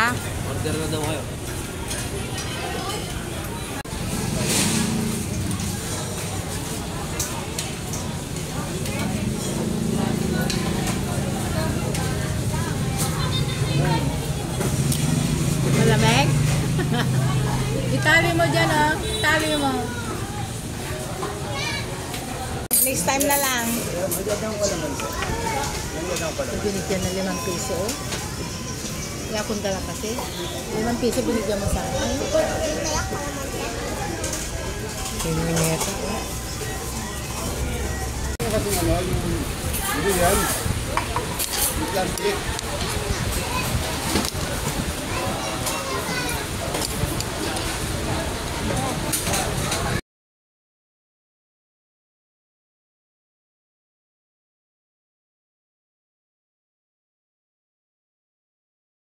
ha? Order na daw kayo. Malamig? Itali mo dyan, oh. Itali mo. Next time na lang. Binigyan na 5 piso, oh. Kaya kung dala kasi. 5 piso binigyan mo sa akin. Pinuneta, oh. Kasi ano, yung yan, yung plastic.